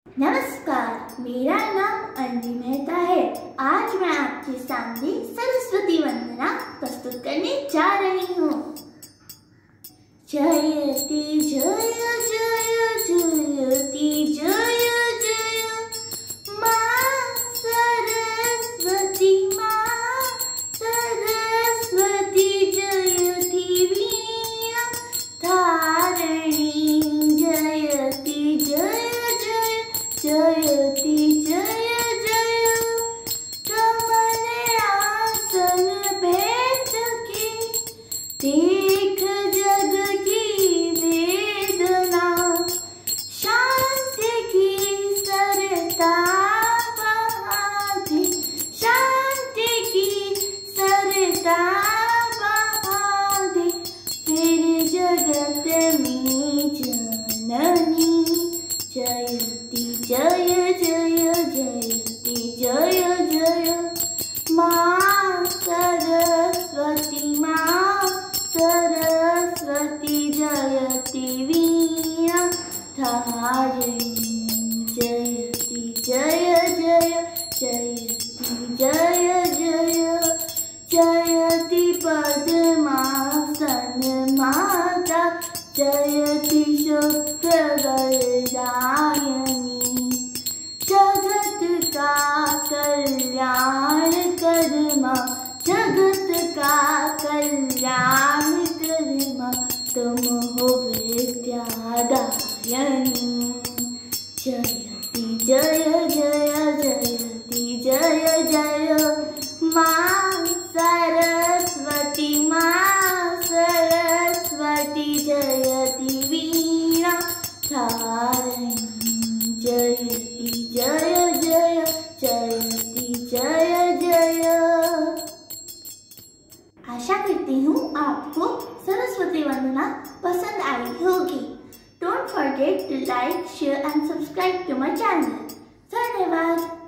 नमस्कार, मेरा नाम अंजी मेहता है। आज मैं आपके सामने सरस्वती वंदना प्रस्तुत करने जा रही हूँ। जयति जय जय जयति जय जय माँ सरस्वती जयति वीणा धारिणी जयति जय जयति जय जय कमले आसन बैठ के देख जग की वेदना, शांति की सरता बहादे, शांति की सरता बहादे, फिर जगत में जननी जयति जय जय जयति जय जय माँ सरस्वती जयति वीणा धारिणी जयति जय जय जयति जय जय जयति पद्मासन माता जयति शुक्रवरदायिनी जगत का कल्याण कर माँ, जगत का कल्याण कर माँ, तुम हो विद्यादायिनी जयति जय जय जयति जय जय माँ सरस्वती जयति वीणा धारिणी जयति जय जय जयति जय जय। आशा करती हूँ आपको सरस्वती वंदना पसंद आई होगी। Don't forget to like, share and subscribe to my channel. धन्यवाद।